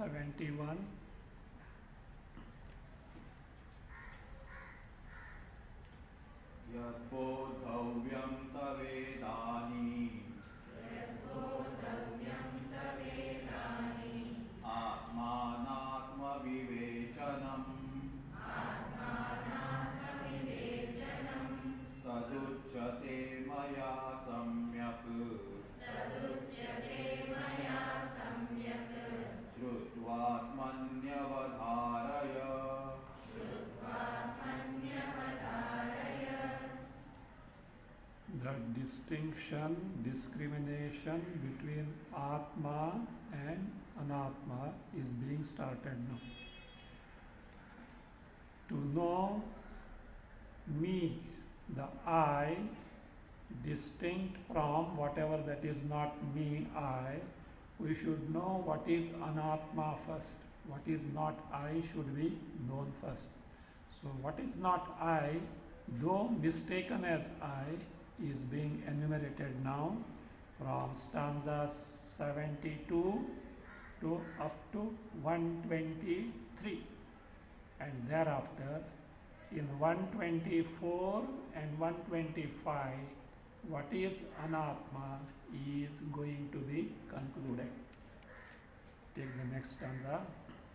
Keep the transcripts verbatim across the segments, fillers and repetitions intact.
seventy-one. यद्बोद्धव्यं तवेदानी आत्मानात्मविवेचनम् तदुच्यते मया सम्यक् श्रुत्वात्मन्यवधारय। The distinction, discrimination between Atma and Anatma is being started now. To know me, the I, distinct from whatever that is not me, I, we should know what is Anatma first. What is not I should be known first. So what is not I, though mistaken as I, is being enumerated now from stanza seventy-two to up to one twenty-three, and thereafter in one twenty-four and one twenty-five what is Anatma is going to be concluded. Take the next stanza.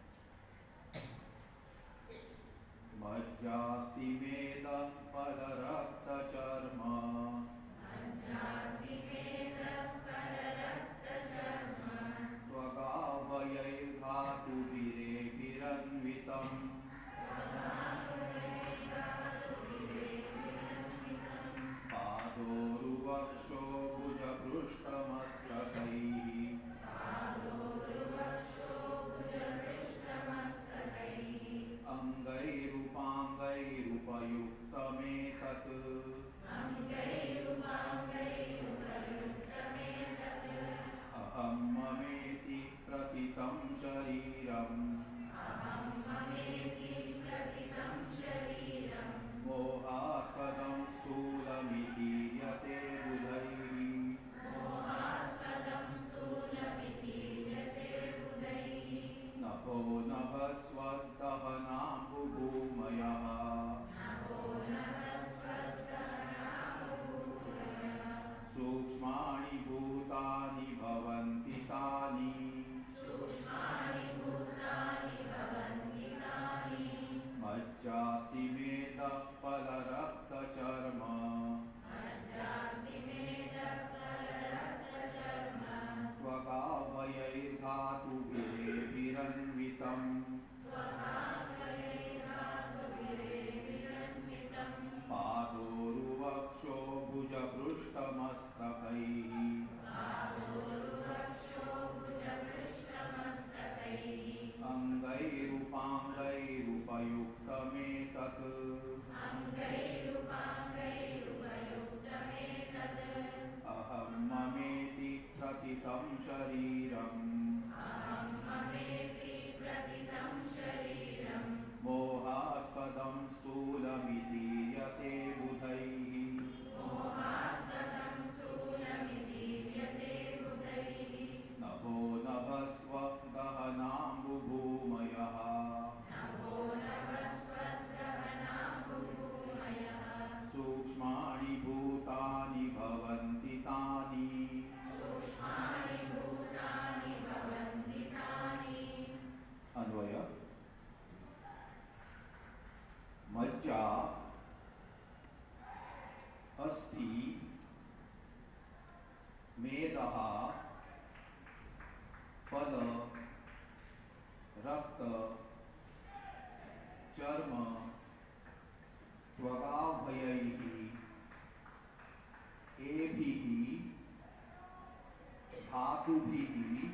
मज्जास्ति मेदः फलरक्तचर्मा त्वगावयैर्धातुभिरेभिरन्वितम् पादोरुवक्षो भुजपृष्ठमस्तकैः अङ्गैरुपाङ्गैरुपयुक्तमेतत् अहं ममेति प्रथितं शरीरम् मोहास्पदं स्थूलमितीयते बुधैः नभो नभस्वदहनाम्बुभूमयः सूक्ष्माणि भूतानि भवन्ति तानि मज्जास्ति मेदः फलरक्तचर्म त्वगावयैर्धातुभिरेभिरन्वितम् पादोरुवक्षो भुजपृष्ठमस्तकैः अङ्गैरुपाङ्गैरुपयुक्तमेतत् अहं ममेति प्रथितं शरीरम् मोहास्पदं स्थूलमितीयते बुधैः नभो नभस्वदहनाम्बुभूमयः सूक्ष्माणि भूतानि भवन्ति तानि अन्वय मज्जा अस्थि मेदः फल रक्त चर्म त्वगाभयैः एभिः धातुभिः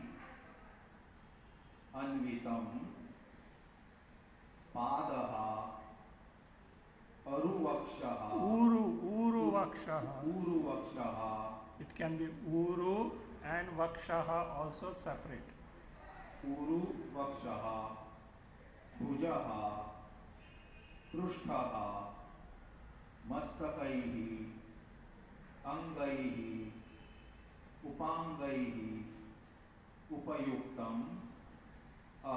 अन्वितं पादः अरुवक्षः Uru, Uru Vakshaha. उरुवक्षः It can be Uru and Vakshaha also separate. उरुवक्षः भुजः पृष्ठः मस्तकैः अंगैः उपांगैः उपयुक्तम्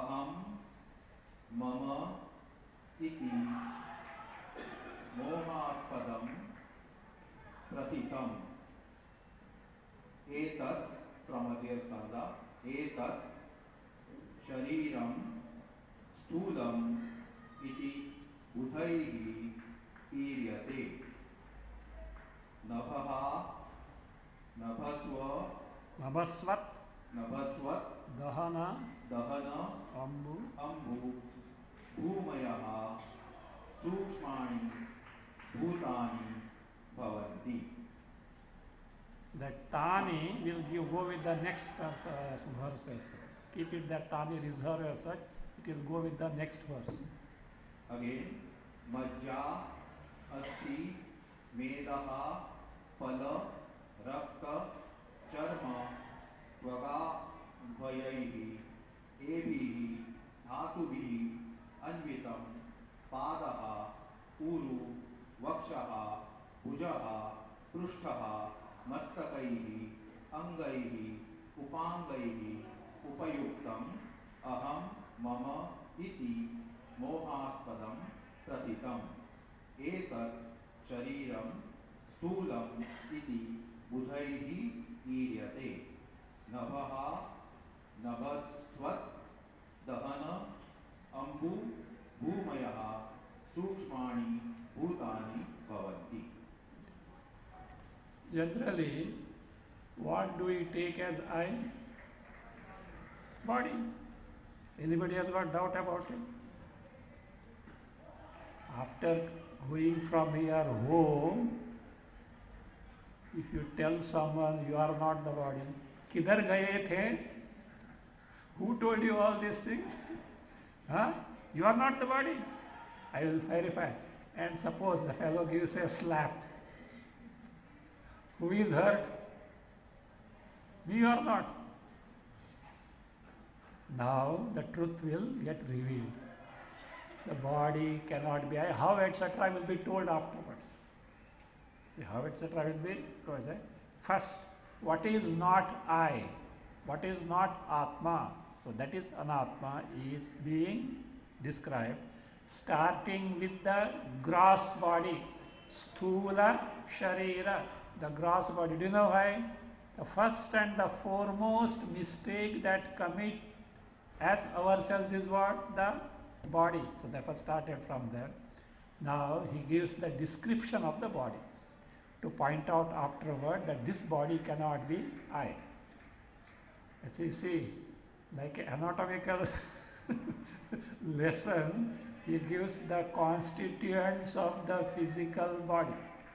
here skanda, etat shariram sthulam iti budhaihi iryate. Nabhaha nabhasva Nabhasvat, nabhasvat Dahana, dahana Ambu, ambu bhumayaha sukshmani bhutani bhavanti. That Tani will you go with the next uh, verses. Keep it that Tani reserve as such. It will go with the next verse. Again, majja asti medaha pala rakta charma tvaga bhayaihi ebihi dhatubihi anvitam padaha uru vakshaha bhujaha prushtaha mastakaihi angaihi upangaihi upayuktam aham mama iti मोहास्पदम प्रतितम एतत् शरीरम स्थूलम इति बुधैः ईर्यते नभः नभस्वत् दहन अम्बु भूमयः सूक्ष्माणि भूतानि भवन्ति. Generally, what do we take as I? Body. Anybody has got doubt about it? After going from here home, if you tell someone you are not the body, kidhar gaye the? Who told you all these things? Huh? You are not the body. I will verify. And suppose the fellow gives a slap. Who is hurt? Me or not? Now the truth will get revealed. The body cannot be I. How, et cetera will be told afterwards. See how, et cetera will be told. Eh? First, what is not I? What is not Atma? So that is Anatma is being described, starting with the gross body, Sthula Sharira, the gross body. Do you know why? The first and the foremost mistake that commit as ourselves is what? The body. So therefore started from there. Now he gives the description of the body to point out afterward that this body cannot be I. If you see, like an anatomical lesson, he gives the constituents of the physical body.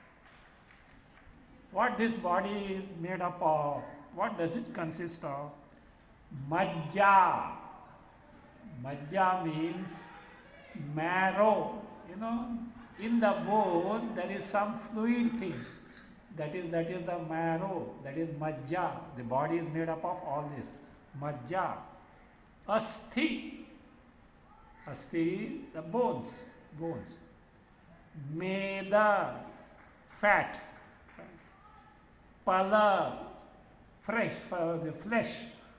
What this body is made up of? What does it consist of? Majja. Majja means marrow. You know, in the bone there is some fluid thing. That is that is the marrow. That is majja. The body is made up of all this. Majja. Asthi. Asthi, the bones. Bones. Meda, fat. Pala, fresh, the flesh.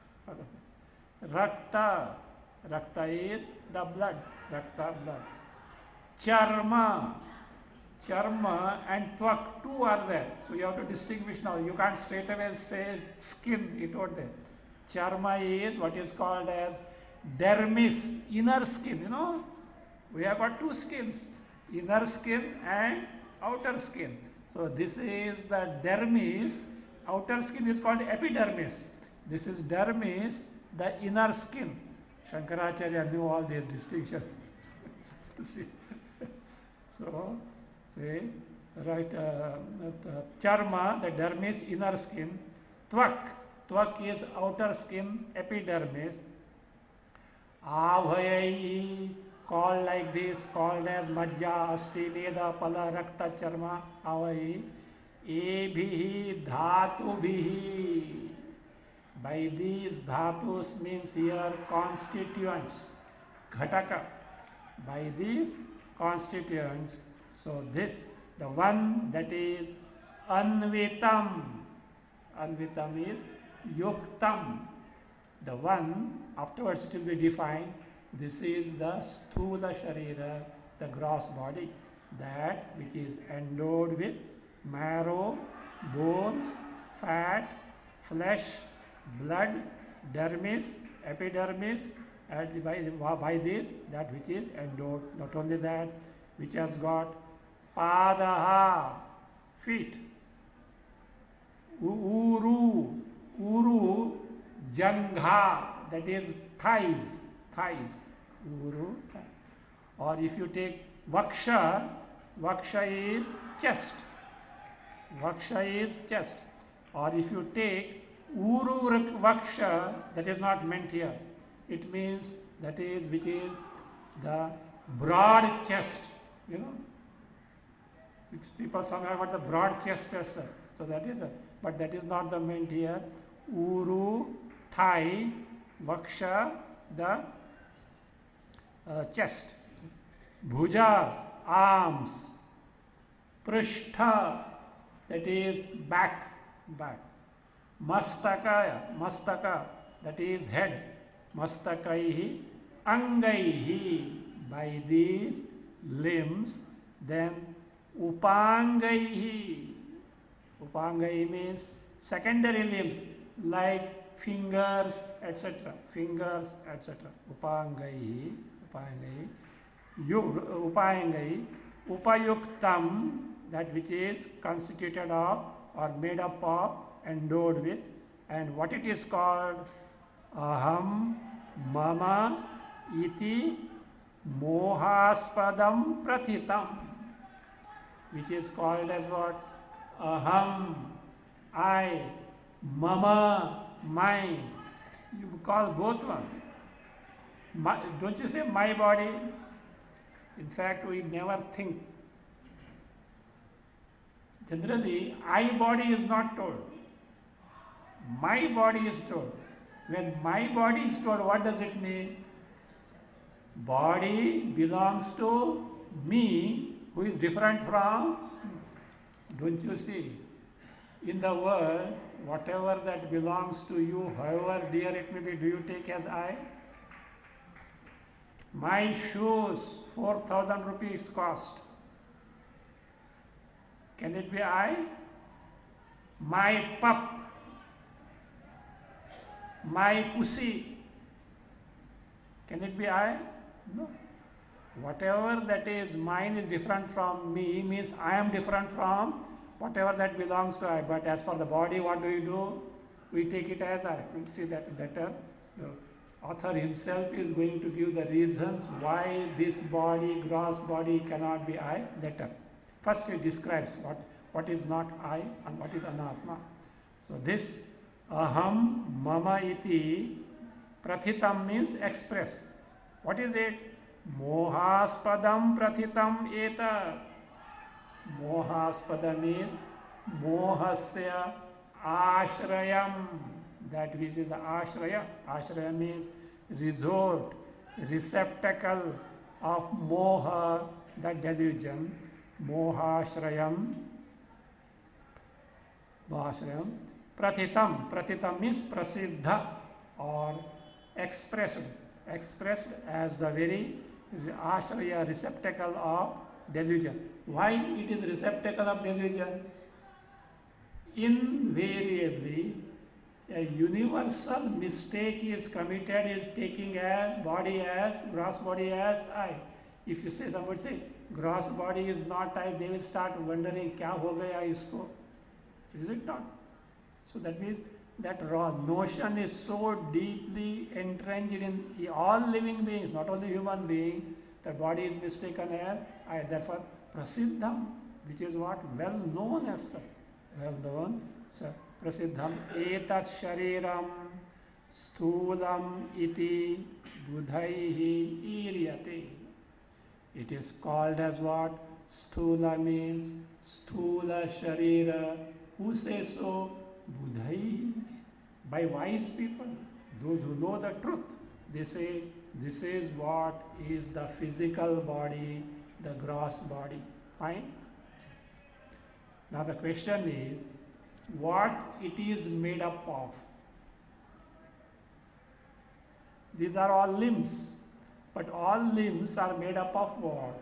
Rakta. Rakta is the blood. Rakta, blood. Charma. Charma and tvak, two are there. So you have to distinguish now. You can't straight away say skin, it won't there. Charma is what is called as dermis, inner skin. You know, we have got two skins, inner skin and outer skin. So this is the dermis, outer skin is called epidermis. This is dermis, the inner skin. Shankaracharya knew all these distinctions. See? So, see, right, uh, uh, charma, the dermis, inner skin. Tvak, tvak is outer skin, epidermis. Avayai, called like this, called as majja, asti, meda, pala, rakta, charma, avayai. Ebhihi, dhatubhihi. By these dhatus means here constituents, ghataka. By these constituents, so this, the one that is anvitam, anvitam is yuktam, the one, afterwards it will be defined, this is the sthula sharira, the gross body, that which is endowed with marrow, bones, fat, flesh, blood, dermis, epidermis, and by, by this, that which is endowed. Not only that, which has got padaha, feet, uru, uru, jangha, that is thighs, thighs, uru, thigh. Or if you take vaksha, vaksha is chest, vaksha is chest. Or if you take uru vaksha, that is not meant here. It means that is which is the broad chest, you know. People somehow got the broad chest as such. So that is, a, but that is not the meant here. Uru, thigh, vaksha, the uh, chest. Bhuja, arms. Prishtha, that is back, back. Mastaka, mastaka, that is head. Mastakaihi, angaihi, by these limbs. Then upangaihi, upangai means secondary limbs like fingers, et cetera. Fingers, et cetera. Upangaihi, upangaihi, upangai, upayuktam, that which is constituted of or made up of, endowed with, and what it is called, aham, mama, iti, mohaspadam prathitam, which is called as what? Aham, I, mama, mine. You call both one. My, don't you say my body? In fact, we never think. Generally, I body is not told. My body is told. When my body is told, what does it mean? Body belongs to me, who is different from, don't you see? In the world, whatever that belongs to you, however dear it may be, do you take as I? My shoes, four thousand rupees cost. Can it be I? My pup, my pussy, can it be I? No. Whatever that is mine is different from me, means I am different from whatever that belongs to I. But as for the body, what do you do? We take it as I. We'll see that better. The author himself is going to give the reasons why this body, gross body, cannot be I later. First he describes what, what is not I and what is anatma. So this aham mama iti prathitam means expressed. What is it? Mohaspadam prathitam eta. Mohaspada means mohasya ashrayam. That which is the ashraya. Ashraya means resort, receptacle of moha, that delusion. Mohashrayam. Mohashrayam. Prathitam. Prathitam means prasiddha or expressed. Expressed as the very ashraya, receptacle of delusion. Why it is receptacle of delusion? Invariably, a universal mistake is committed is taking a body as, gross body as I. If you say, somebody say, gross body is not I, they will start wondering, kya ho gaya isko? Is it not? So that means that raw notion is so deeply entrenched in all living beings, not only human beings, that body is mistaken as I. Therefore, prasiddham, which is what? Well known as such. Well known, sir. Prasiddham etat shariram sthulam iti budhaihi iryate. It is called as what? Sthula means sthula sharira. Who says so? Budhai, by wise people, those who know the truth. They say this is what is the physical body, the gross body. Fine. Now the question is, what it is made up of? These are all limbs, but all limbs are made up of what?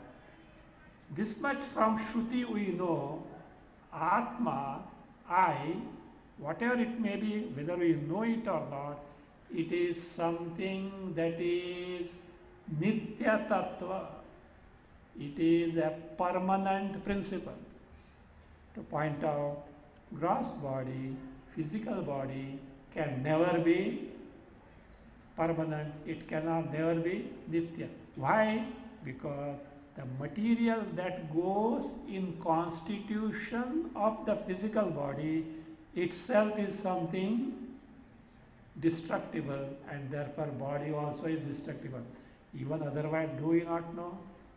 This much from Shruti we know, Atma, I, whatever it may be, whether we know it or not, it is something that is Nitya Tattva. It is a permanent principle. To point out, gross body, physical body can never be permanent. It cannot never be Nitya. Why? Because the material that goes in constitution of the physical body itself is something destructible, and therefore body also is destructible. Even otherwise, do we not know?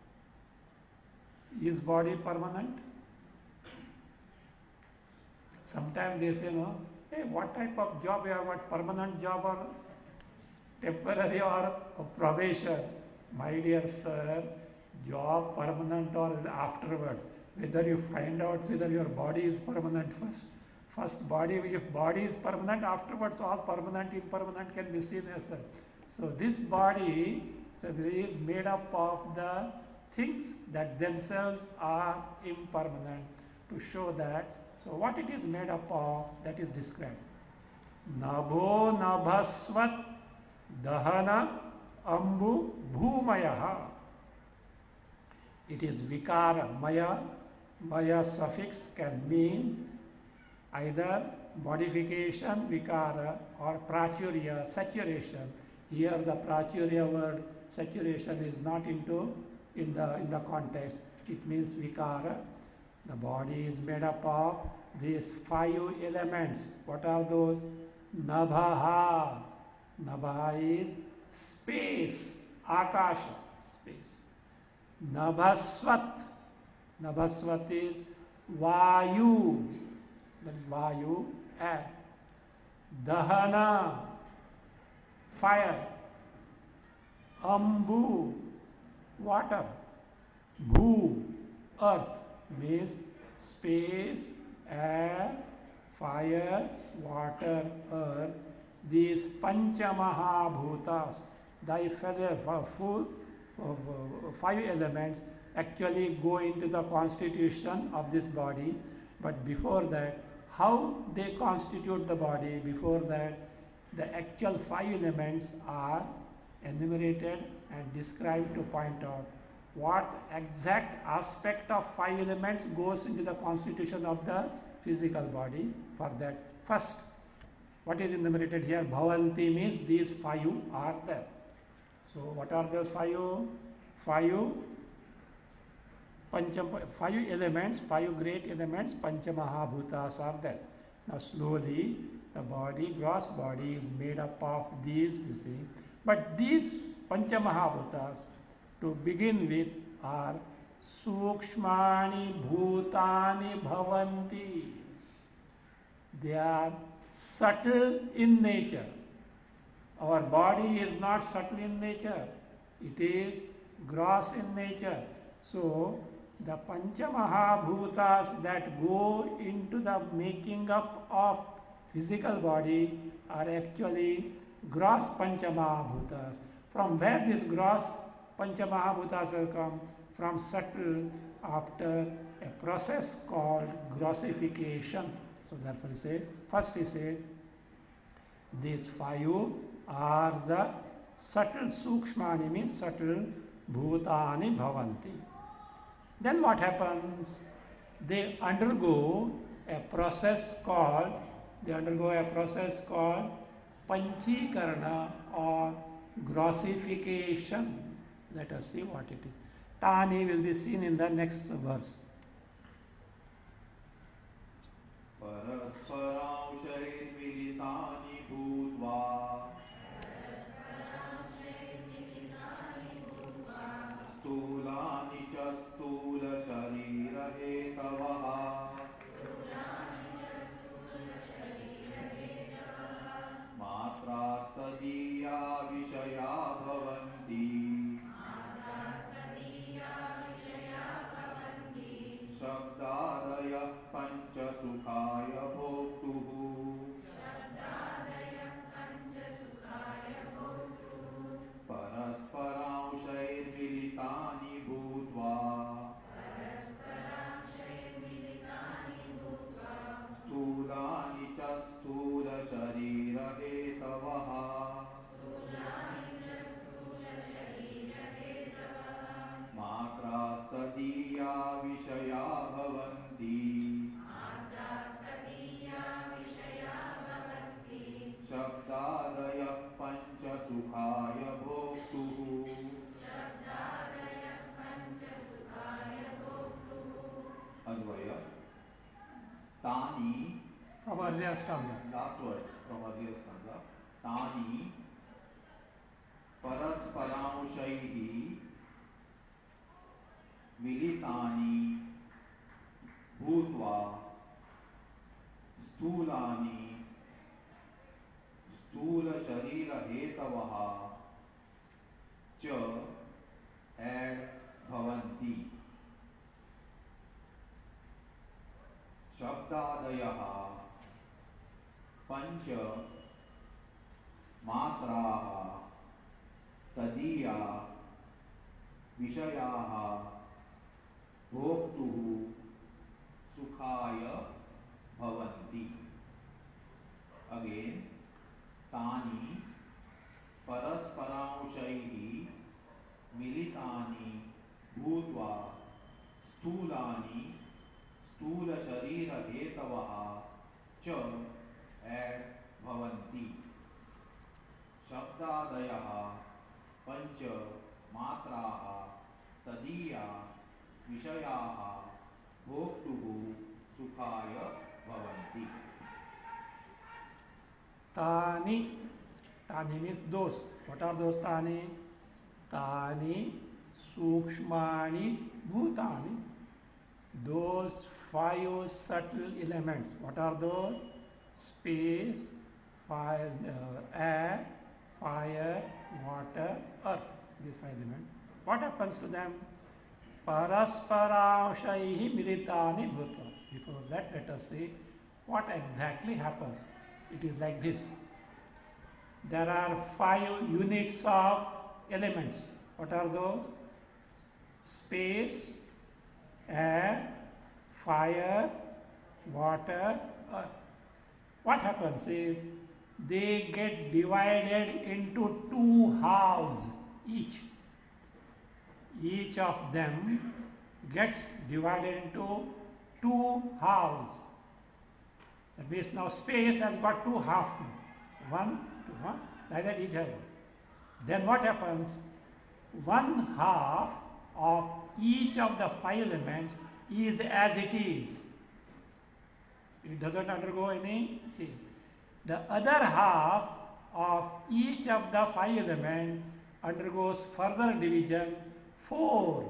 Is body permanent? Sometimes they say, no, hey, what type of job you have, what permanent job or temporary or probation? My dear sir, job permanent or afterwards. Whether you find out whether your body is permanent first. First body, if body is permanent, afterwards all permanent, impermanent can be seen as well. So this body so is made up of the things that themselves are impermanent, to show that. So what it is made up of, that is described. Nabho nabhasvat dahana ambu bhumayaha. It is vikara. Maya, maya suffix can mean either modification, vikara, or prachurya, saturation. Here the prachurya word, saturation, is not into in the in the context. It means vikara. The body is made up of these five elements. What are those? Nabhaha. Nabhaha is space, akasha, space. Nabhasvat. Nabhasvat is vayu. That is vayu, air. Dahana, fire. Ambu, water. Bhu, earth, means space, air, fire, water, earth. These Panchamahabhutas, the full five elements actually go into the constitution of this body. But before that, how they constitute the body, before that, the actual five elements are enumerated and described to point out what exact aspect of five elements goes into the constitution of the physical body. For that, first, what is enumerated here? Bhavanti means these five are there. So what are those five? Five, pancham, five elements, five great elements, Panchamahabhutas are there. Now slowly the body, gross body is made up of these, you see. But these Panchamahabhutas, to begin with, are Sukshmani Bhutani Bhavanti. They are subtle in nature. Our body is not subtle in nature. It is gross in nature. So, the Panchamahabhutas that go into the making up of physical body are actually gross Panchamahabhutas. From where this gross Panchamahabhutas have come? From subtle, after a process called grossification. So therefore he said, first he said, these five are the subtle, Sukshmani means subtle, Bhutani Bhavanti. Then what happens? They undergo a process called, they undergo a process called Panchikarana or grossification. Let us see what it is. Tani will be seen in the next verse. परस्परांशैर्मिलितानि भूत्वा स्थूलानि च स्थूलशरीरहेतवः मात्रास्तदीया विषया भवन्ति शब्दादयः पञ्चसुखाय भोक्तुः परस्परांशैर्मिलितानि भूत्वा स्थूलानि च Tani, from earlier stanza. last word from earlier stanza. Tani parasparanshaihi militani bhutva स्थूलानि स्थूल शरीर हेतवः च add भवन्ति शब्दादयः पंच मात्राः तदीया विषयाः भोक्तुः सुखाय भवन्ति. Again, तानि परस्परांशैः मिलितानि भूत्वा स्थूलानि स्थूल शरीर हेतवः च एड भवन्ति. शब्दादयः पंच मात्राः तदीया विषयाः भोक्तुः सुखाय भवन्ति. Tani, tani means those. What are those tani? Tani sukshmani bhutani. Those five subtle elements. What are those? Space, fire, uh, air, fire, water, earth. These five elements. What happens to them? Parasparashaihi militani bhutva. Before that, let us see what exactly happens. It is like this. There are five units of elements. What are those? Space, air, fire, water, earth. What happens is they get divided into two halves each. Each of them gets divided into two halves. That means now space has got two halves. One, two, one, like that each has. Then what happens? One half of each of the five elements is as it is. It doesn't undergo any change. The other half of each of the five elements undergoes further division, four.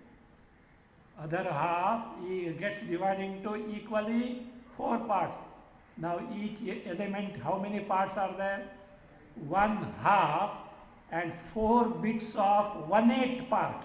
Other half gets divided into equally four parts. Now each element, how many parts are there? One half and four bits of one eighth part.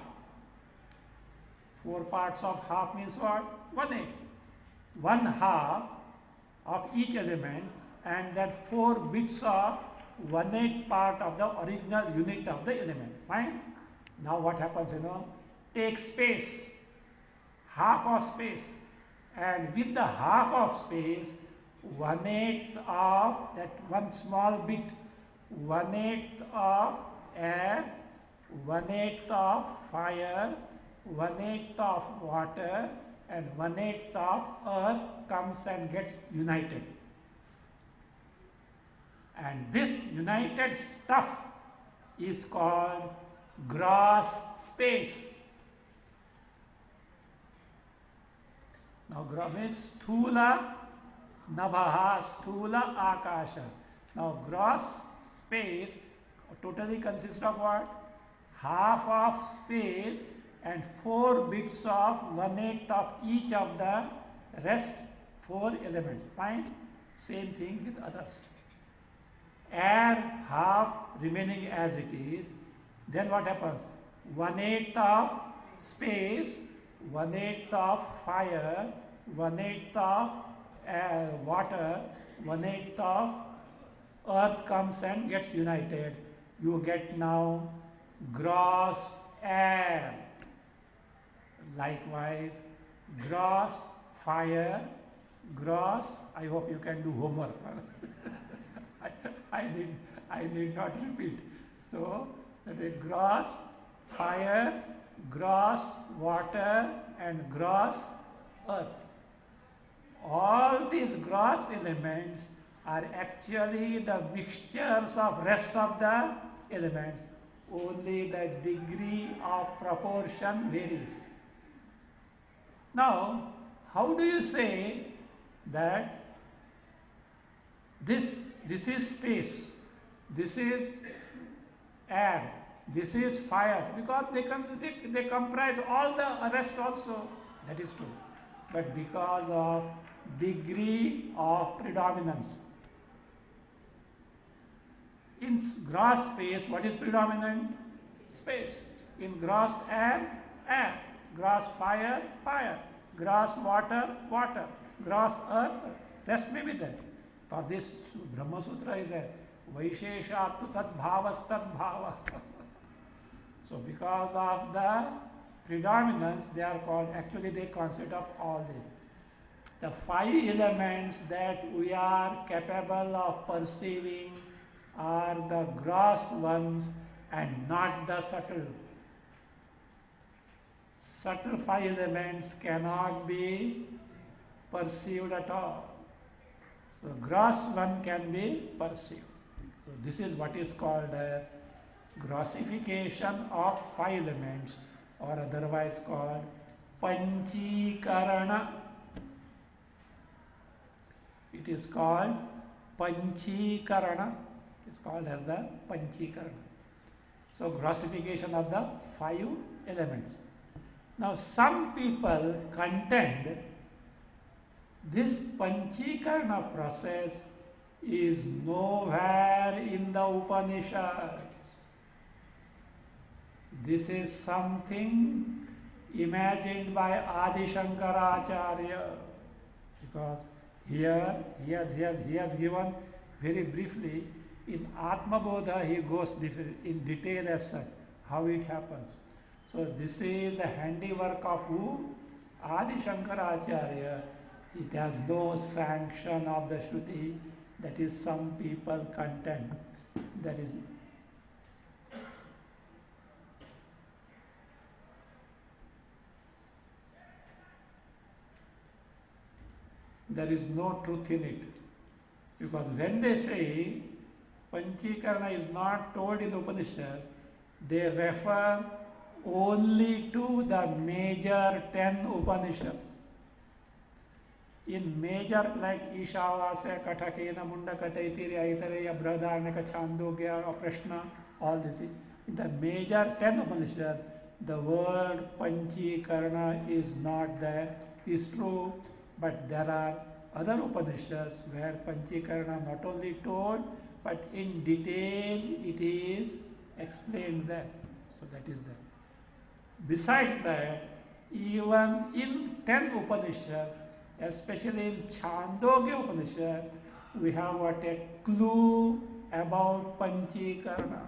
Four parts of half means what? One eighth. One half of each element and then four bits of one eighth part of the original unit of the element. Fine. Now what happens, you know? Take space, half of space, and with the half of space, one eighth of that one small bit, one eighth of air, one eighth of fire, one eighth of water, and one eighth of earth comes and gets united. And this united stuff is called gross space. Now, gross means sthula nabhaha, sthula akasha. Now, gross space totally consists of what? Half of space and four bits of one eighth of each of the rest four elements. Fine. Same thing with others. Air half remaining as it is. Then what happens? One eighth of space, one eighth of fire, one eighth of uh, water, one eighth of earth comes and gets united. You get now gross air. Likewise, gross fire, gross, I hope you can do homework. I, I, need, I need not repeat. So, that is gross fire, gross water, and gross earth. All these gross elements are actually the mixtures of rest of the elements. Only the degree of proportion varies. Now, how do you say that this, this is space, this is air, this is fire, because they, they, they comprise all the rest also, that is true. But because of degree of predominance. In gross space, what is predominant? Space. In gross air, air. Gross fire, fire. Gross water, water. Gross earth, rest may be there. For this, Brahma Sutra is there. Vaisheshattu tad bhavas tad bhava. So because of the predominance, they are called, actually they consist of all this. The five elements that we are capable of perceiving are the gross ones and not the subtle. Subtle five elements cannot be perceived at all. So gross one can be perceived. So this is what is called as grossification of five elements, or otherwise called Panchikarana. It is called Panchikarana. It is called as the Panchikarana. So grossification of the five elements. Now some people contend this Panchikarana process is nowhere in the Upanishads. This is something imagined by Adi Shankaracharya, because here he has, he has, he has given very briefly in Atma Bodha, he goes in detail as such how it happens. So this is a handiwork of who? Adi Shankaracharya. It has no sanction of the Shruti, that is some people contend. That is there is no truth in it. Because when they say Panchikarana is not told in Upanishad, they refer only to the major ten Upanishads. In major like Ishavasya, Kathakena, Mundaka, Taittiriya, Aitareya, Brihadaranyaka, Chandogya, or Prashna, all this. In the major ten Upanishads, the word Panchikarana is not there. It's true, but there are other Upanishads where Panchikarana not only told, but in detail it is explained there. So that is there. Besides that, even in ten Upanishads, especially in Chandogya Upanishad, we have what a clue about Panchikarana.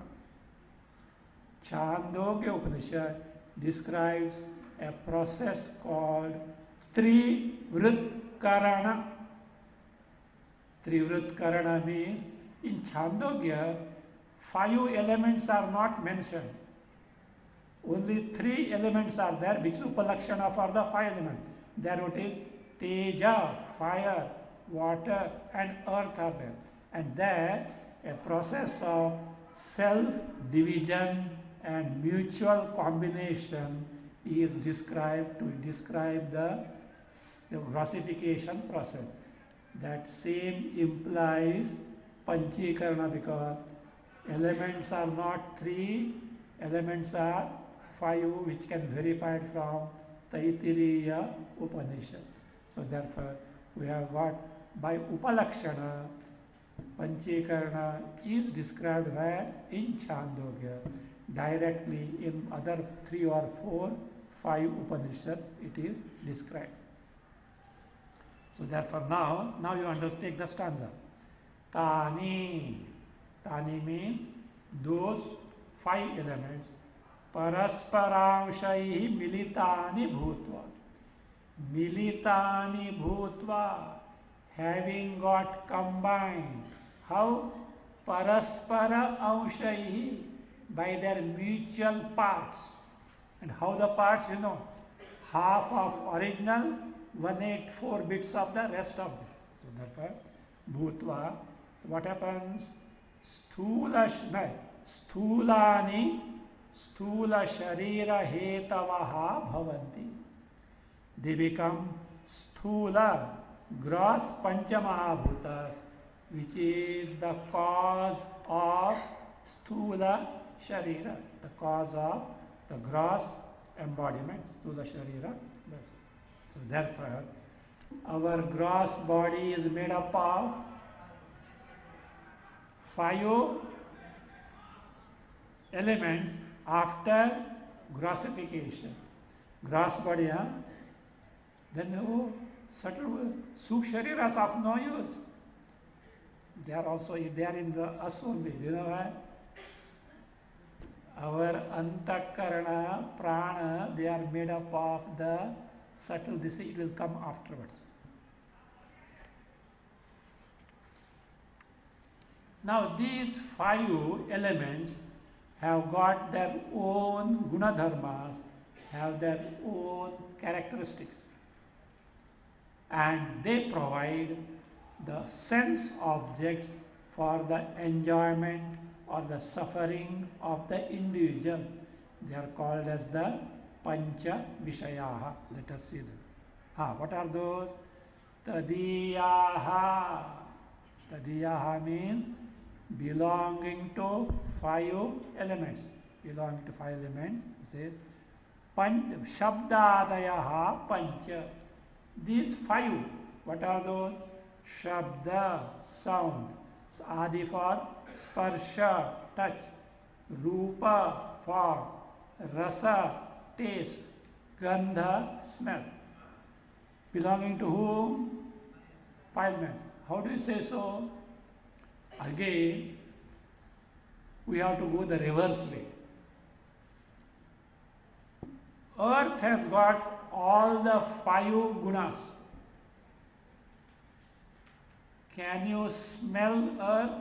Chandogya Upanishad describes a process called Trivritkarana. Trivritkarana means in Chandogya, five elements are not mentioned. Only three elements are there, which is Upalakshana for the five elements. There it is Teja, fire, water, and earth are there. And there a process of self-division and mutual combination is described to describe the, the grossification process. That same implies Panchikarana, because elements are not three, elements are five, which can verify it from Taittiriya Upanishad. So therefore, we have got by Upalakshana, Panchikarana is described where? In Chandogya. Directly in other three or four, five Upanishads it is described. So therefore now, now you undertake the stanza. Tani. Tani means those five elements. Parasparamshaihi militani bhutva. Militani bhutva, having got combined. How? Paraspara amshaihi, by their mutual parts. And how the parts, you know, half of original, one eighth four bits of the rest of them. So therefore, bhutva, what happens? Sthula, no, sthulani, sthula sharira hetavaha bhavanti. They become sthula, gross Panchamahabhutas, which is the cause of Sthula Sharira, the cause of the gross embodiment, Sthula Sharira. So therefore, our gross body is made up of five elements after grossification. Gross body, huh? Then oh, subtle Sukh Shariras of no use. They are also, they are in the us only, you know why? Our Antakarana, Prana, they are made up of the subtle, this it will come afterwards. Now these five elements have got their own gunadharmas, have their own characteristics, and they provide the sense objects for the enjoyment or the suffering of the individual. They are called as the Pancha Vishayaha. Let us see them. Ah, what are those? Tadiyaha. Tadiyaha means belonging to five elements. Belonging to five elements. Say Panch Shabdadayaha Pancha. These five, what are those? Shabda, sound. Adi for sparsha, touch. Rupa, form. Rasa, taste. Gandha, smell. Belonging to whom? Five men. How do you say so? Again, we have to go the reverse way. Earth has got all the five gunas. Can you smell earth?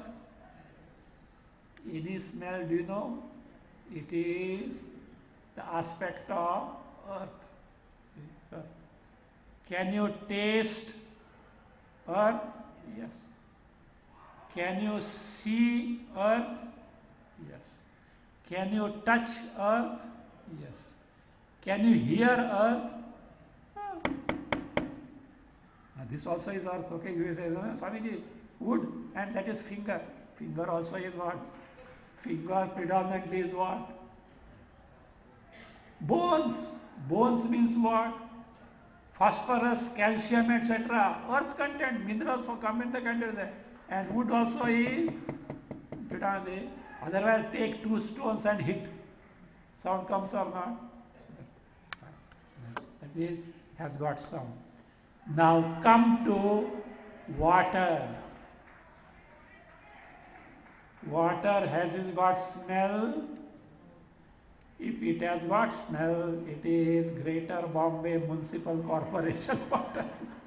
Any smell, do you know? It is the aspect of earth. Can you taste earth? Yes. Can you see earth? Yes. Can you touch earth? Yes. Can you hear earth? Ah. This also is earth. Okay, you say, Swamiji, wood, and that is finger. Finger also is what? Finger predominantly is what? Bones. Bones means what? Phosphorus, calcium, et cetera. Earth content, minerals also come in the content there. And wood also is predominantly. Otherwise, take two stones and hit. Sound comes or not? That means has got sound. Now come to water. Water has it got smell. If it has got smell, it is Greater Bombay Municipal Corporation water.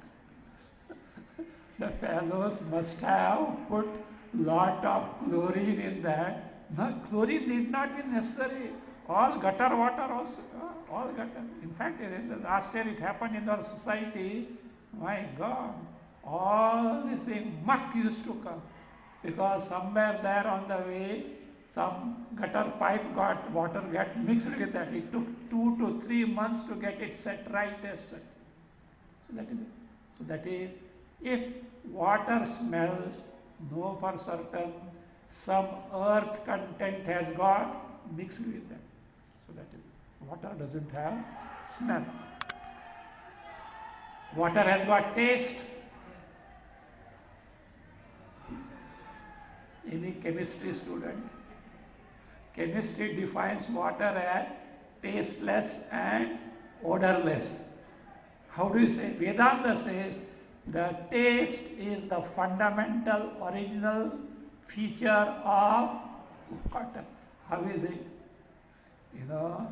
The fellows must have put lot of chlorine in that. No, chlorine need not be necessary. All gutter water also, uh, all gutter. In fact, in the last year it happened in our society. My God, all this thing, muck used to come. Because somewhere there on the way, some gutter pipe got, water got mixed with that. It took two to three months to get it set right as set. So that is it. So that is, if water smells, know for certain some earth content has got mixed with that. So that is, water doesn't have smell. Water has got taste. Any chemistry student? Chemistry defines water as tasteless and odorless. How do you say? Vedanta says the taste is the fundamental original feature of water. How is it? You know,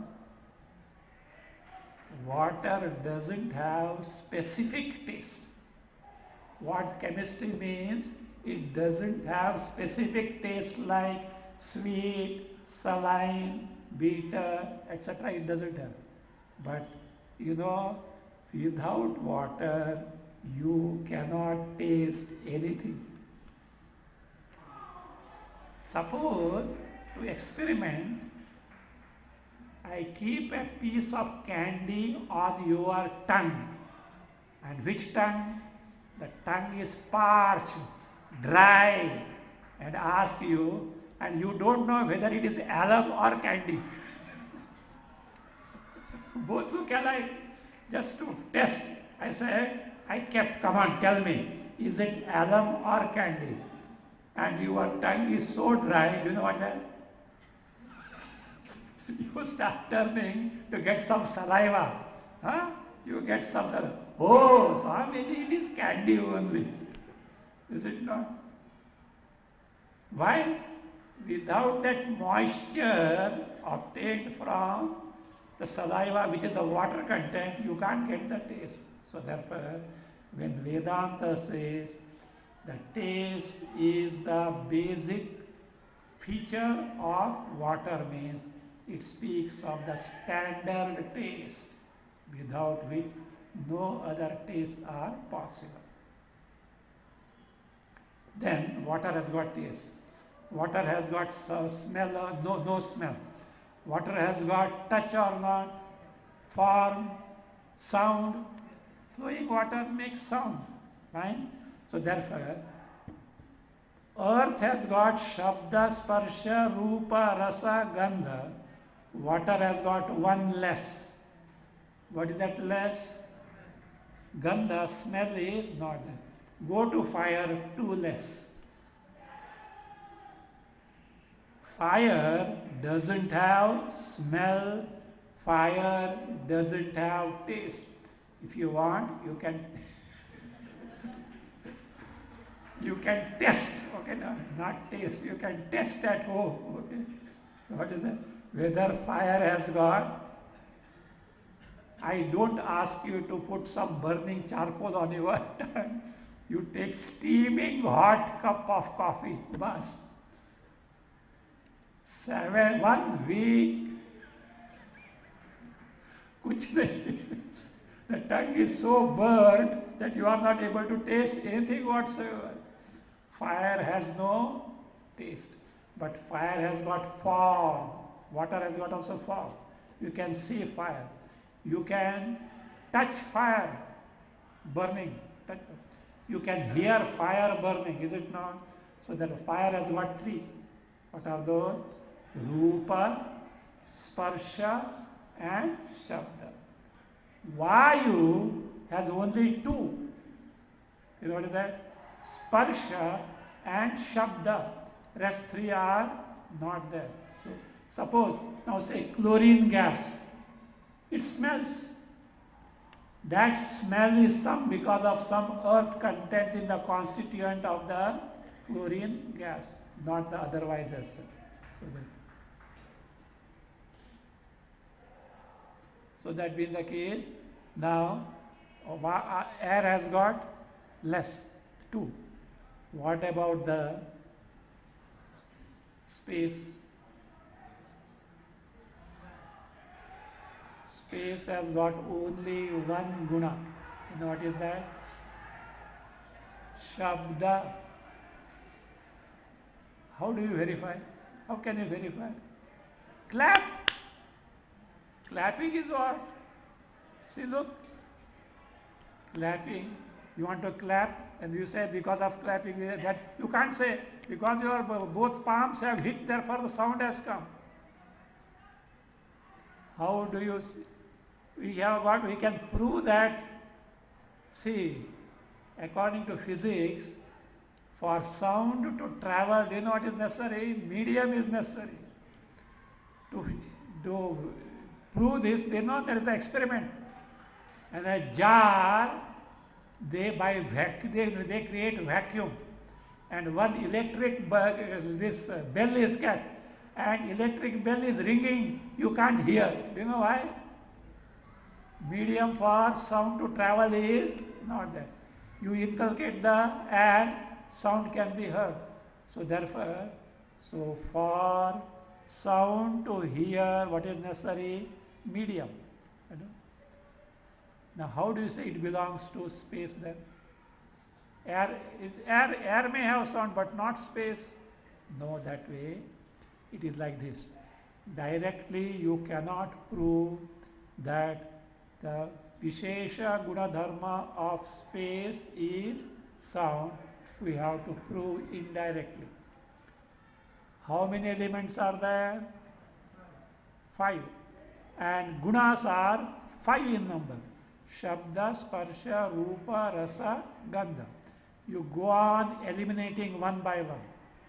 water doesn't have specific taste. What chemistry means, it doesn't have specific taste like sweet, saline, bitter, et cetera. It doesn't have. But you know, without water, you cannot taste anything. Suppose, to experiment, I keep a piece of candy on your tongue. And which tongue? the tongue is parched, dry, and ask you, and you don't know whether it is alum or candy. Both look alike, just to test. I said, I kept, come on, tell me, is it alum or candy? And your tongue is so dry, do you know what that? You start turning to get some saliva. Huh? You get some saliva. Oh, Swamiji, it is candy only. Is it not? Why? Without that moisture obtained from the saliva, which is the water content, you can't get the taste. So therefore, when Vedanta says the taste is the basic feature of water, means it speaks of the standard taste, without which no other tastes are possible. Then water has got taste. Water has got smell or no, no smell. Water has got touch or not, form, sound. Flowing water makes sound. Fine? So therefore, earth has got Shabda, Sparsha, Rupa, Rasa, Gandha. Water has got one less. What is that less? Gandha, smell is not there. Go to fire, two less. Fire doesn't have smell, fire doesn't have taste. If you want, you can you can test, okay, no, not taste, you can test at home, okay. So what is that? Whether fire has got, I don't ask you to put some burning charcoal on your tongue. You take steaming hot cup of coffee, bas. Seven, one week, kuch nahi. The tongue is so burnt that you are not able to taste anything whatsoever. Fire has no taste, but fire has got form. Water has got also form. You can see fire. You can touch fire burning. You can hear fire burning, is it not? So that fire has got three. What are those? Rupa, Sparsha and Shabda. Vayu has only two. You know what is that? Sparsha and Shabda. Rest three are not there. So suppose, now say chlorine gas. It smells. That smell is some because of some earth content in the constituent of the chlorine gas, not the otherwise as such. So that, so that being the case, now air has got less, two. What about the space? Space has got only one guna. You know what is that? Shabda. How do you verify? How can you verify? Clap. Clapping is what? See, look. Clapping. You want to clap and you say because of clapping, that you can't say because your both palms have hit, therefore the sound has come. How do you see? We have got, we can prove that, see, according to physics, for sound to travel, do you know what is necessary? Medium is necessary. To, to prove this, they know there is an experiment. And a jar, they by vacuum, they, they create vacuum. And one electric, this bell is kept, and electric bell is ringing, you can't hear. Do you know why? Medium for sound to travel is not there. You inculcate the air, sound can be heard. So therefore, so for sound to hear, what is necessary? Medium. Now how do you say it belongs to space then? Air, is, air, air may have sound but not space. No, that way it is like this. Directly you cannot prove that the Vishesha Guna Dharma of space is sound. We have to prove indirectly. How many elements are there? Five. And gunas are five in number. Shabda, Sparsha, Rupa, Rasa, Gandha. You go on eliminating one by one.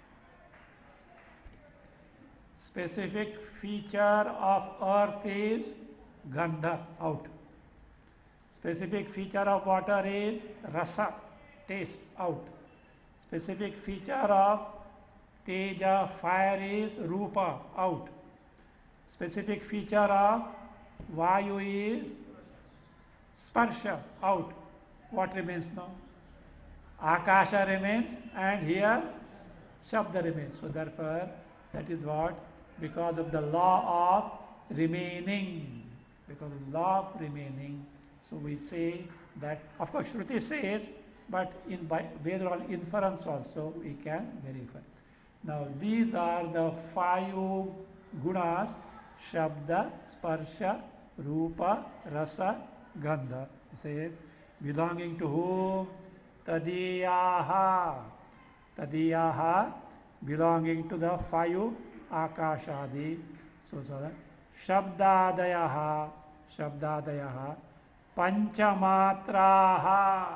Specific feature of earth is Gandha, out. Specific feature of water is Rasa, taste, out. Specific feature of Teja, fire is Rupa, out. Specific feature of Vayu is Sparsha, out. What remains now? Akasha remains, and here Shabda remains. So therefore, that is what, because of the law of remaining, because of the law of remaining, so we say that, of course Shruti says, but in by based on inference also we can verify. Now these are the five gunas: Shabda, Sparsha, Rupa, Rasa, Gandha. Say, belonging to whom? Tadiyaha. Tadiyaha, belonging to the five Akashadi. So, so that Shabdadayaha, Shabdadayaha, Panchamatraha.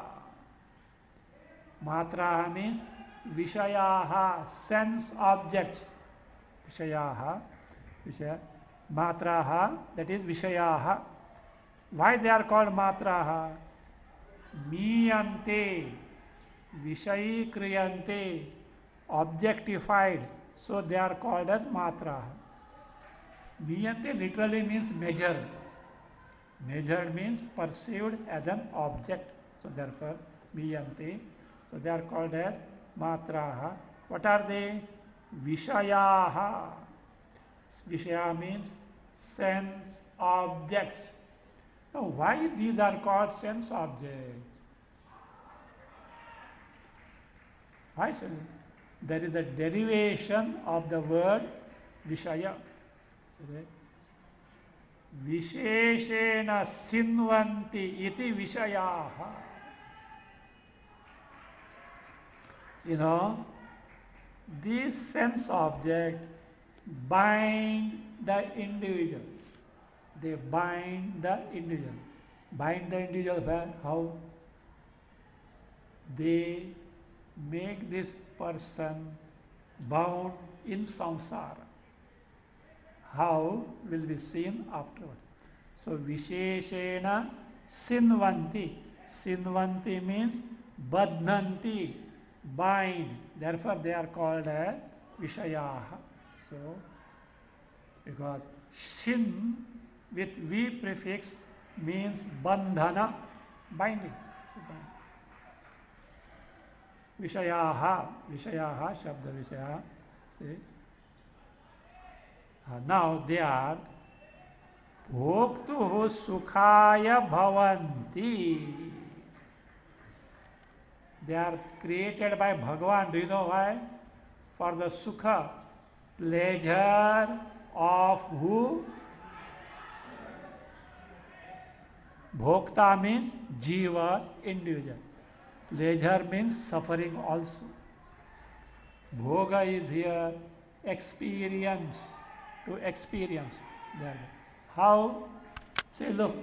Matraha means Vishayaha, sense objects. Vishayaha, Vishaya. Matraha, that is Vishayaha. Why they are called Matraha? Miyante, Vishayi Kriyante, objectified. So they are called as Matraha. Miyante literally means measured. Measured means perceived as an object. So therefore, Miyante. So they are called as Matraha. What are they? Vishayaha. Vishaya means sense objects. Now why these are called sense objects? Why so? There is a derivation of the word Vishaya. Visheshena sinvanti iti Vishayaha. You know, these sense objects bind the individual. They bind the individual. Bind the individual where? How? They make this person bound in samsara. How will be seen afterwards. So Visheshena sinvanti. Sinvanti means badnanti, bind. Therefore they are called as Vishayaha. So because shin with V prefix means bandhana, binding. So, Vishayaha, Vishayaha, Shabda Vishayaha. See? Uh, now they are Bhoktuhu Sukhaya Bhavanti. They are created by Bhagavan. Do you know why? For the Sukha, pleasure of who? Bhokta means Jiva, individual. Pleasure means suffering also. Bhoga is here, experience, to experience. There. How? Say, look,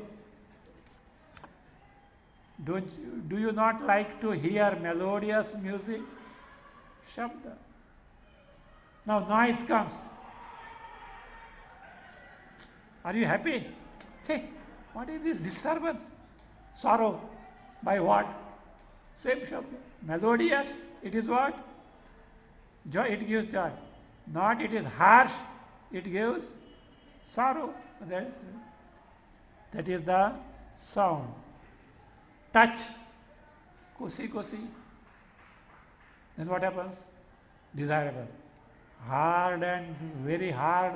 don't you, do you not like to hear melodious music? Shabda. Now noise comes. Are you happy? Say, what is this disturbance? Sorrow. By what? Same shabda. Melodious. It is what? Joy. It gives joy. Not it is harsh. It gives sorrow. That is, that is the sound. Touch. Kosi kosi. Then what happens? Desirable. Hard and very hard.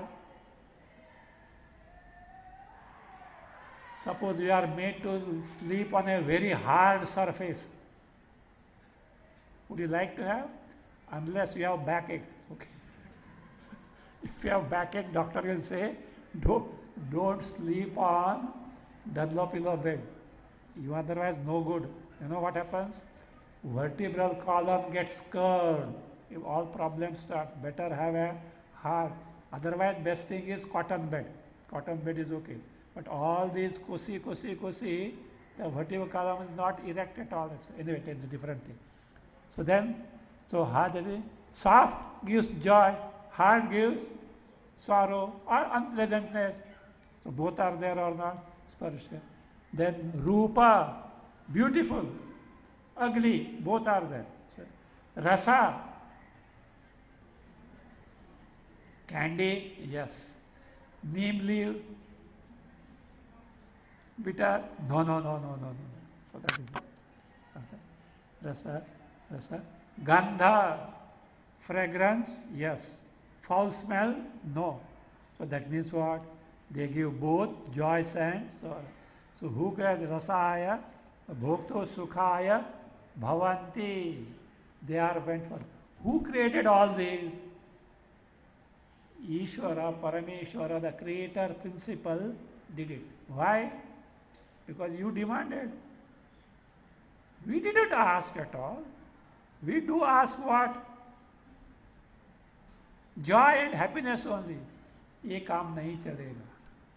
Suppose you are made to sleep on a very hard surface. Would you like to have? Unless you have backache. Okay. If you have backache, doctor will say, don't, don't sleep on Dunlopillow bed. You otherwise no good. You know what happens? Vertebral column gets curved. If all problems start, better have a hard. Otherwise, best thing is cotton bed. Cotton bed is okay. But all these kosi, kosi, kosi, the vertebral column is not erect at all. Anyway, it's a different thing. So then, so hard, soft gives joy, hard gives sorrow or unpleasantness. So both are there or not? Sparsha. Then rupa, beautiful, ugly, both are there. Rasa, candy, yes. Neem leaf, bitter, no, no, no, no, no, no. So that is rasa, rasa. Gandha, fragrance, yes. Foul smell, no. So that means what? They give both joy and sorrow. So who created rasaya, bhokto sukhaya, bhavanti. They are meant for. Who created all these? Ishvara, Parameshwara, the creator principle did it. Why? Because you demanded. We didn't ask at all. We do ask what? Joy and happiness only. ये काम नहीं चलेगा.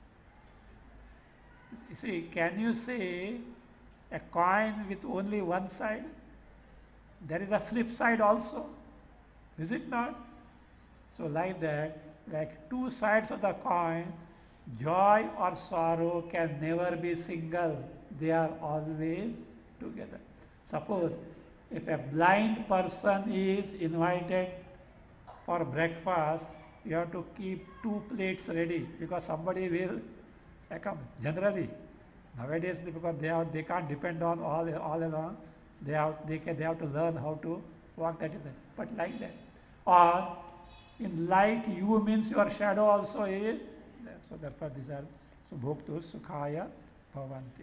You see, can you say a coin with only one side? There is a flip side also. Is it not? So like that, like two sides of the coin, joy or sorrow can never be single. They are always together. Suppose if a blind person is invited for breakfast, you have to keep two plates ready because somebody will come. Generally, nowadays because they are they can't depend on all all along. They have they can they have to learn how to walk that is that. But like that, or in light, you means your shadow also is there. So therefore these are so bhoktu sukhaya bhavanti.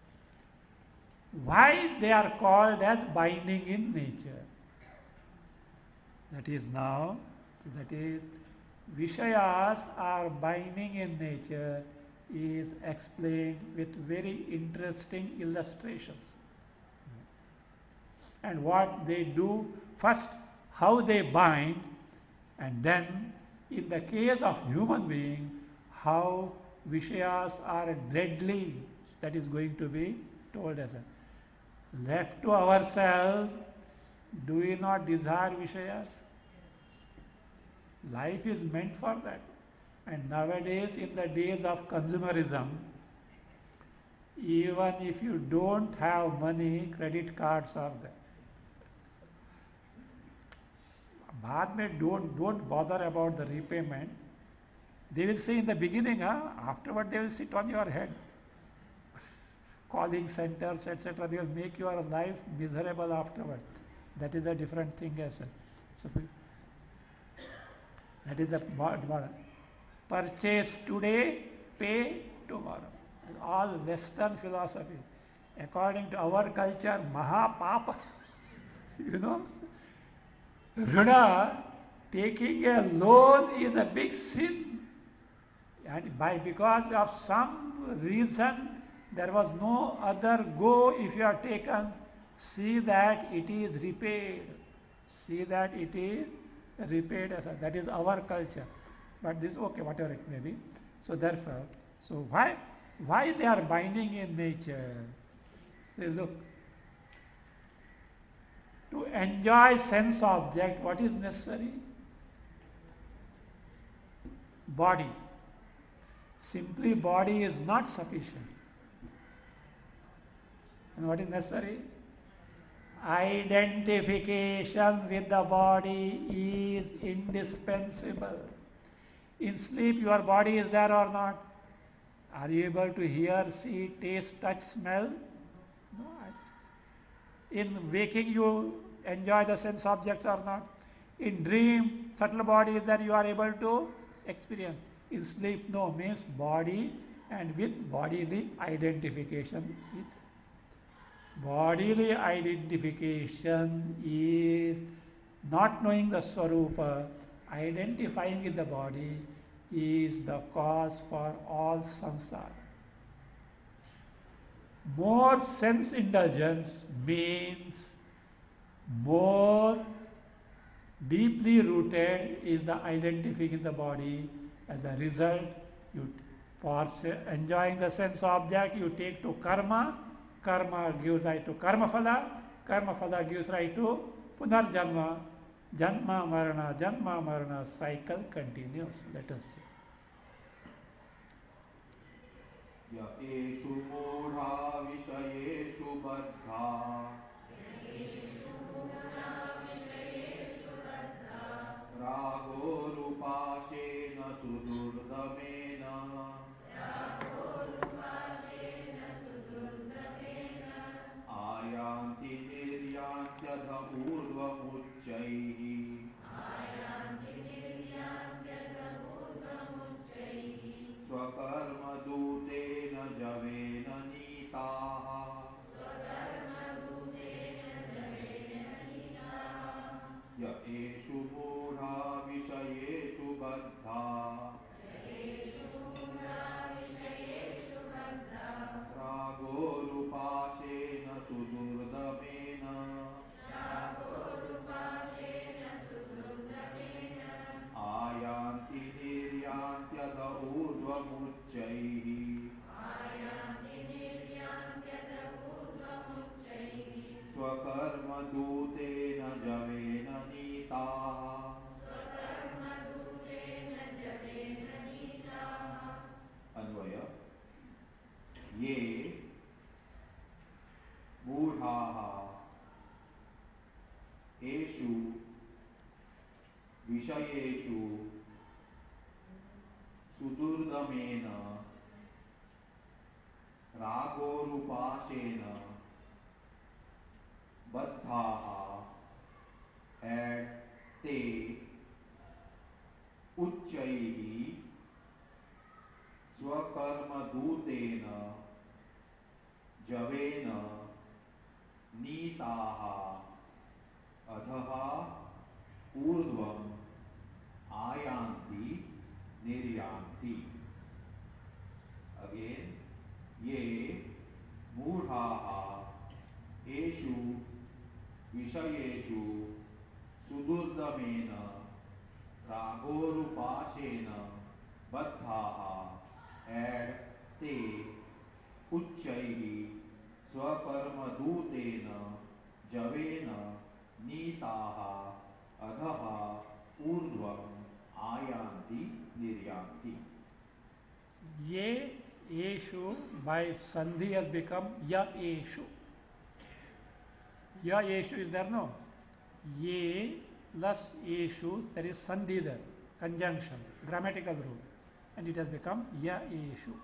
Why they are called as binding in nature? That is now that is Vishayas are binding in nature is explained with very interesting illustrations. And what they do, first how they bind, and then in the case of human being, how Vishayas are deadly, that is going to be told as a left to ourselves, do we not desire Vishayas? Life is meant for that. And nowadays, in the days of consumerism, even if you don't have money, credit cards are there. बाद में don't, don't bother about the repayment. They will say in the beginning, huh? Afterward they will sit on your head. Calling centers, et cetera. They will make your life miserable afterward. That is a different thing as well. So, that is the model. Purchase today, pay tomorrow. All Western philosophy. According to our culture, Mahapapa, you know, Runa, taking a loan is a big sin. And by because of some reason, there was no other go if you are taken, see that it is repaid. See that it is repaid as a, that is our culture. But this, okay, whatever it may be. So therefore, so why, why they are binding in nature? Say, look, to enjoy sense object, what is necessary? Body. Simply body is not sufficient. And what is necessary? Identification with the body is indispensable. In sleep, your body is there or not? Are you able to hear, see, taste, touch, smell? No. In waking, you enjoy the sense objects or not? In dream, subtle body is there, you are able to experience. In sleep, no, means body and with bodily identification. With bodily identification is not knowing the Swarupa, identifying with the body is the cause for all samsara. More sense indulgence means more deeply rooted is the identifying in the body. As a result, you for enjoying the sense object, you take to karma. Karma gives rise to karma phala. Karma phala gives rise to punarjanma. Janma marana, janma marana, cycle continues. Let us see. य एषु मूढा विषयेषु बद्धा रागोरुपाशेन सुदुर्दमेन आयान्ति निर्यान्त्यथ ऊर्ध्वमुच्चैः स्वकर्मदूतेन जवेन नीताः य एषु मूढा विषयेषु बद्धा रागोरुपाशेन सुदुर्दमेन आयान्ति निर्यान्त्यथ ऊर्ध्वमुच्चैः स्वकर्मदूतेन जवेन नीताः अन्वय ये मूढाः एषु विषयेषु सुदुर्दमेन रागोरुपाशेन बद्धाः and ते उच्चैः स्वकर्मदूतेन जवेन नीताः अधः ऊर्ध्वम् आयान्ति निर्यान्ति. Again, ये मूढाः एषु विषयेषु सुदुर्दमेन रागोरुपाशेन बद्धाः and ते उच्चैः स्वकर्मदूतेन जवेन नीताः अधः ऊर्ध्वम् आयान्ति निर्यान्ति. Ye eshu by sandhi has become ya eshu. Ya eshu is there, no? Ye plus eshu, there is sandhi there, conjunction, grammatical rule, and it has become ya eshu.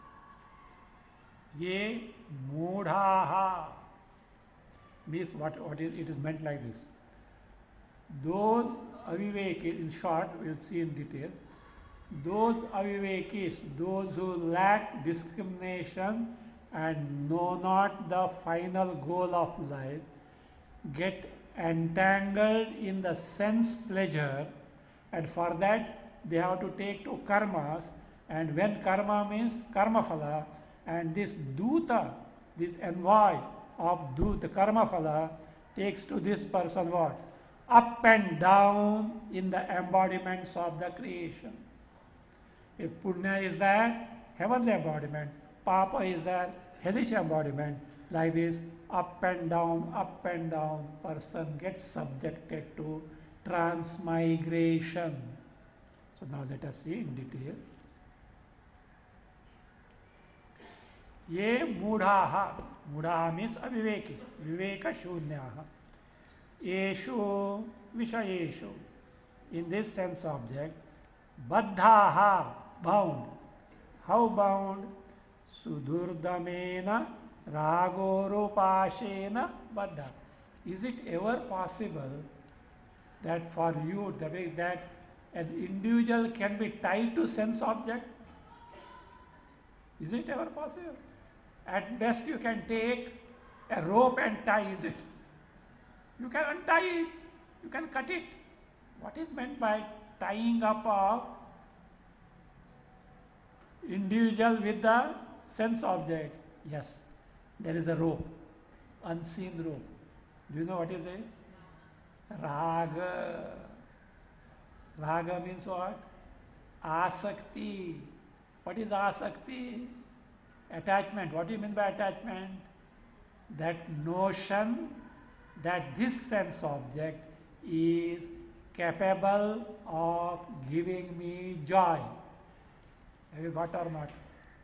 Ye mudhaha means what, what is, it is meant like this. Those avivekis, in short, we will see in detail, those avivekis, those who lack discrimination and know not the final goal of life, get entangled in the sense pleasure, and for that they have to take to karmas, and when karma means karma phala, and this duta, this envoy of duta, the karma phala, takes to this person what? Up and down in the embodiments of the creation. If punya is there, heavenly embodiment, papa is there, hellish embodiment, like this, up and down, up and down, person gets subjected to transmigration. So now let us see in detail. Ye mudhaha, mudhaha means avivekis, viveka shunyaha. Eshu vishayeshu, in this sense object, baddhaha, bound. How bound? Sudurdamena ragorupashena baddha. Is it ever possible that for you, the way that an individual can be tied to sense object? Is it ever possible? At best you can take a rope and tie, is it? You can untie it, you can cut it. What is meant by tying up of individual with the sense object? Yes, There is a rope, unseen rope. Do you know what is it? Raga. Raga means what? Asakti. What is asakti? Attachment. What do you mean by attachment? That notion that this sense object is capable of giving me joy. Have you got or not?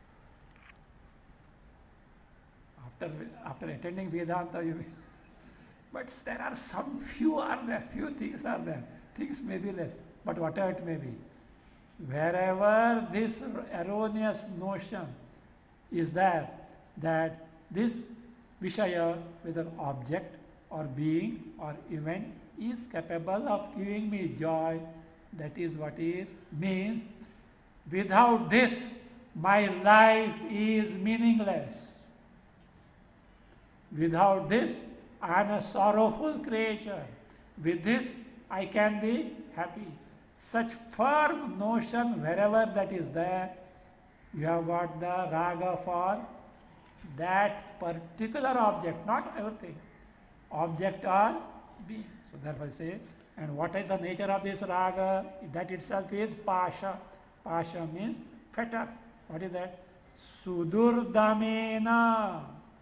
After, after attending Vedanta, you but there are some few are there, few things are there. Things may be less, but whatever it may be. Wherever this erroneous notion is there, that this Vishaya, whether object or being or event, is capable of giving me joy, that is what is, means without this my life is meaningless. Without this I am a sorrowful creature. With this I can be happy. Such firm notion wherever that is there, you have got the raga for that particular object, not everything. Object or being. So therefore I say, and what is the nature of this raga? That itself is pasha. Pasha means fetter. What is that? Sudurdamena.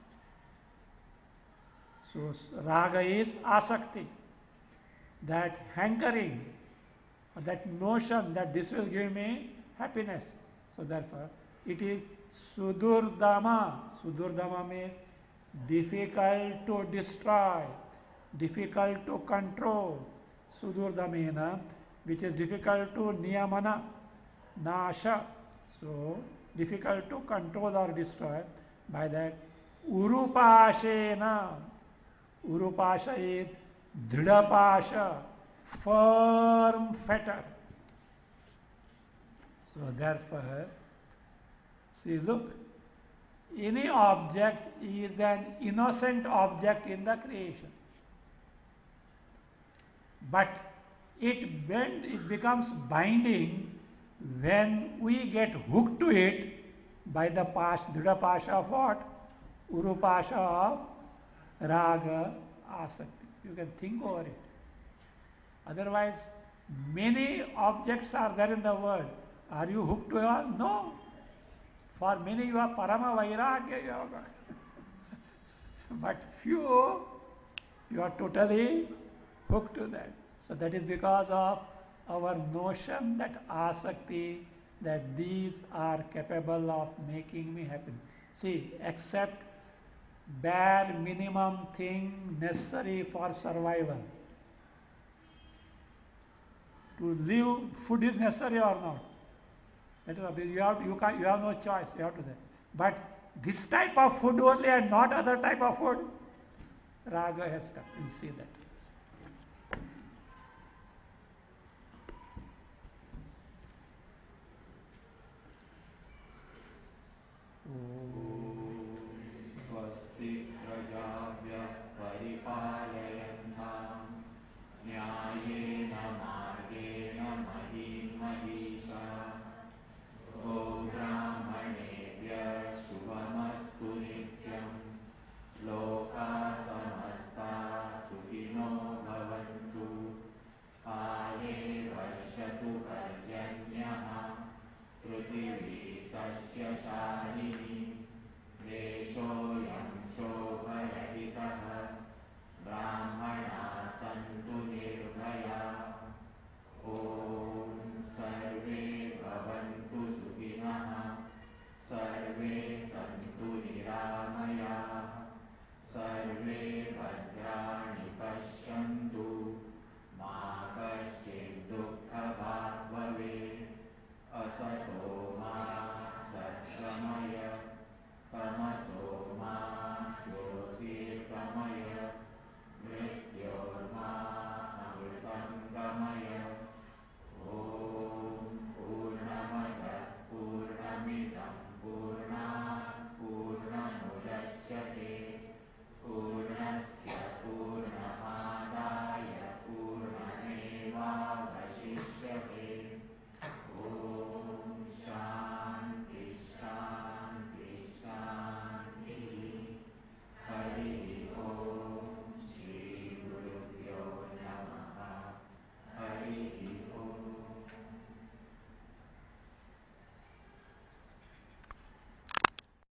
So raga is asakti. That hankering, that notion that this will give me happiness. So therefore it is sudurdama. Sudurdama means difficult to destroy, difficult to control. Sudurdamena, which is difficult to niyamana, nasha. So difficult to control or destroy. By that, urupashena. Urupasha is dridapasha, firm fetter. So therefore, see, look, any object is an innocent object in the creation. But it bend, it becomes binding when we get hooked to it by the pasha, dridapasha of what? Urupasha of raga, asakti. You can think over it. Otherwise, many objects are there in the world. Are you hooked to one? No. For many you are parama vairagya, you have got. But few, you are totally hooked to that. So that is because of our notion that asakti, that these are capable of making me happy. See, except bare minimum thing necessary for survival. To live, food is necessary or not? That is, you have, you, can, you have no choice, you have to say. But this type of food only and not other type of food, raga has come. You see that.